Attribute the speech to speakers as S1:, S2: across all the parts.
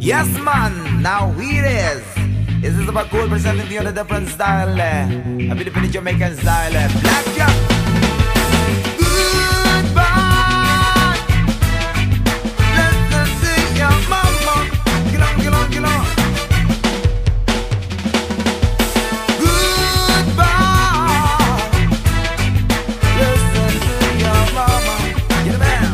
S1: Yes, man, now here it is. This is about cool presenting to you on a different style. A Filipino Jamaican style. Blackjack. Goodbye. Let's see your mama. Get on, get on, get on. Goodbye. Listen to your mama. Get it down.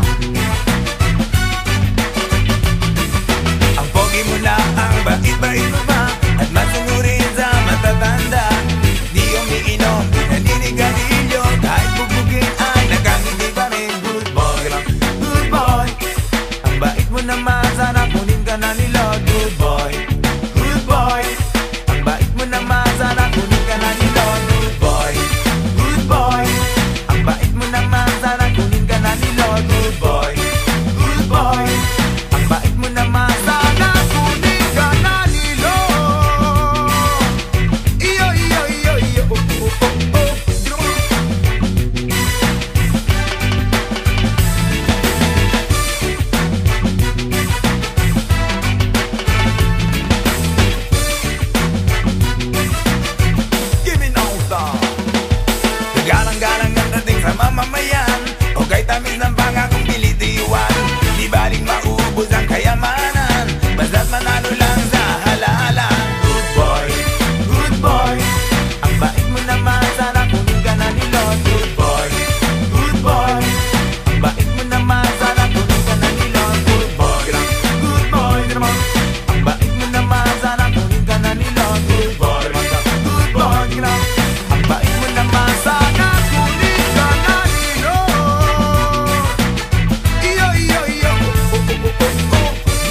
S1: Ang pogi mo na, ang bait-bait mo ba? At masunurin sa matatanda. Di umiinom, di naninigarilyo. Kahit bubugin ay nakangiti pa rin. Good boy, good boy. Ang bait mo naman, sana kunin ka na ni Lord. Good boy, good boy. Ang bait mo naman, sana kunin ka na ni Lord. Good boy, good boy. Ang bait mo naman, sana kunin ka na ni Lord. Good boy, good boy. Ang bait mo naman, sana kunin ka na ni Lord. Iyo, iyo, iyo, iyo. Oh, oh, oh, oh. Give me no song. Galang-galang ang dating sa mamamayan. O kay tamis ng pangakong pilitiwan. Di baling maubos ang kayamanan. Basta't manalo lang sa halahala. Good boy, good boy. Ang bait mo naman, sana kunin ka na ni Lord. Good boy, good boy. Ang bait mo naman, sana kunin ka na ni Lord. Good boy, good boy. Ang bait mo naman, sana kunin ka na ni Lord. Good boy, good boy. Ang bait mo naman, sana kunin ka na ni Lord. Iyo, iyo, iyo. Oh, oh, oh, oh, oh.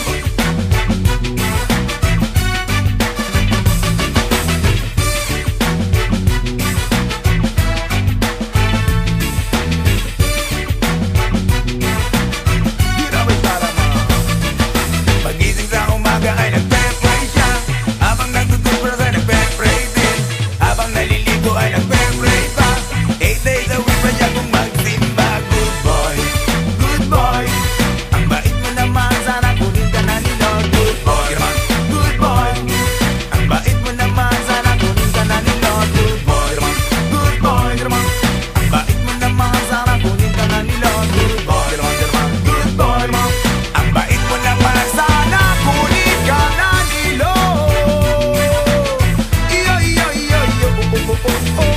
S1: Grabe para mo. Pagising sa umaga ay nagpe-pray siya. Habang nagtutubras ay nagpe-pray din. Habang naliligo ay nagpe-pray pa. 8 days a week pa siya kung magsimba. Good boy, good boy. Ang bait mo naman, sana kunin ka na ni Lord. Good boy, good boy. Ang bait mo naman, sana kunin ka na ni Lord. Good boy, good boy. Ang bait mo naman, sana kunin ka na ni Lord. Good boy, good boy. Ang bait mo naman, sana kunin ka na ni Lord. Iyo, iyo, iyo, iyo. Oh, oh, oh, oh.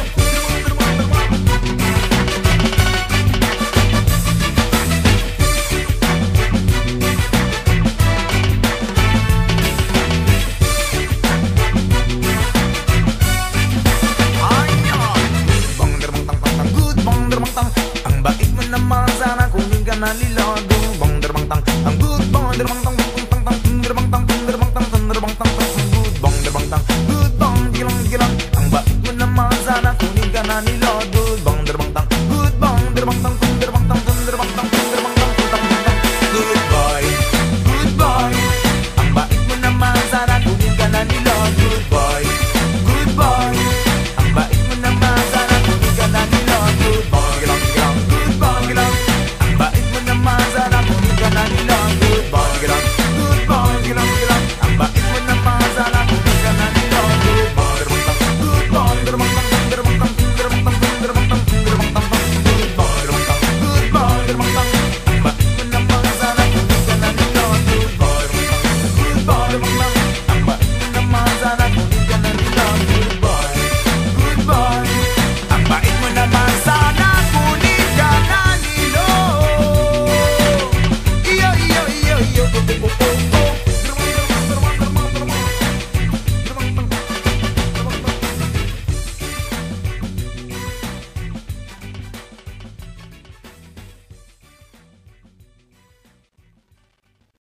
S1: Good bong derbang tang. Ang bait mo naman, sana kunin ka na ni Lord. Good bong derbang tang. Ang good bong derbang tang.